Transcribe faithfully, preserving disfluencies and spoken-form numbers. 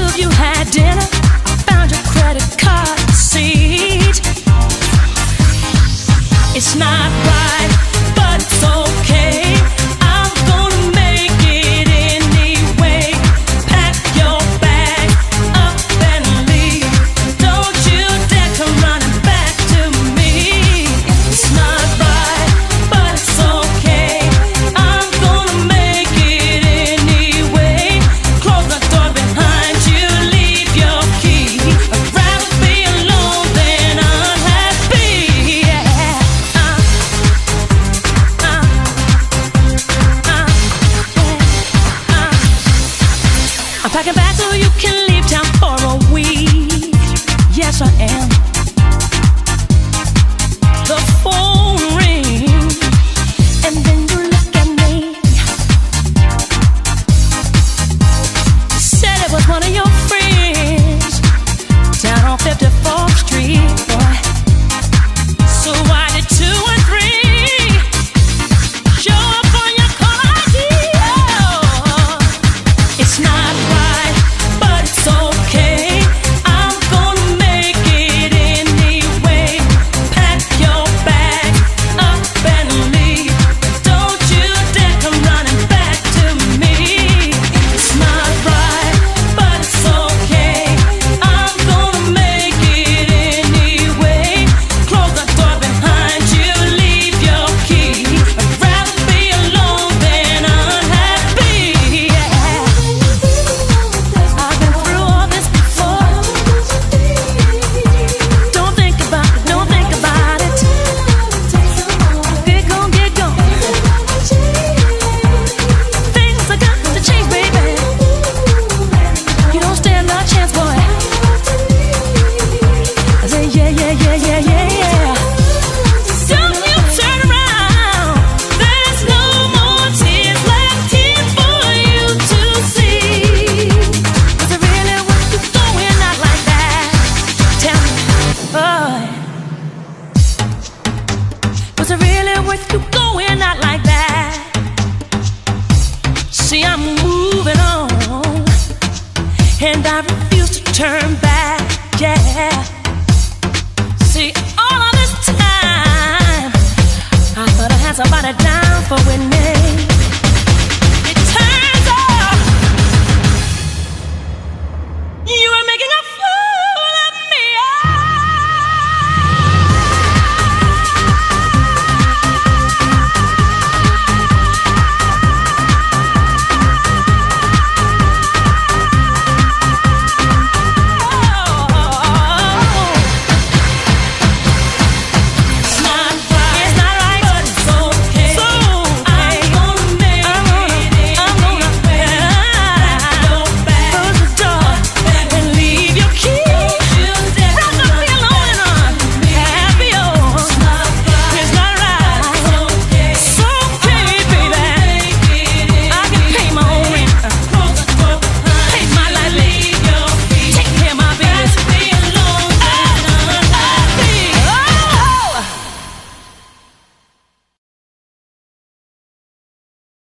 of you had dinner, I found your credit card receipt. It's not right, but it's okay. I'm gonna make it anyway. Pack your bag up and leave. Don't you dare come running back to me. It's not right, but it's okay. I'm gonna make it anyway. Close the door behind you, leave your key. I'd rather be alone than unhappy. Yeah. Uh, uh, uh, yeah, uh. I'm packing back so you can leave town for a week. Yes, I am. The phone rings, and then you look at me. Said it was one of your friends down on fifty-fourth Street, boy. So why did two and three show up on your call I D? Oh, it's not right, but it's okay. I'm gonna make it anyway. Pack your bag up and leave. Don't you dare come running back to me. It's not right, but it's okay. I'm gonna make it anyway. Close the door behind you, leave your key. I'd rather be alone than unhappy. Yeah. I've been through all this before. Don't think about it, don't think about it. Get gone, get gone. Things are got to change, baby. You don't stand a chance, boy. I say yeah, yeah, yeah, yeah, yeah, yeah. Don't you turn around. There's no more tears left here for you to see. Was it really worth you going out like that? Tell me, boy. Was it really worth you going out like that? See, I'm moving on, and I refuse to turn back. Yeah. See, all of this time, I thought I had somebody down for winning. It turns out you and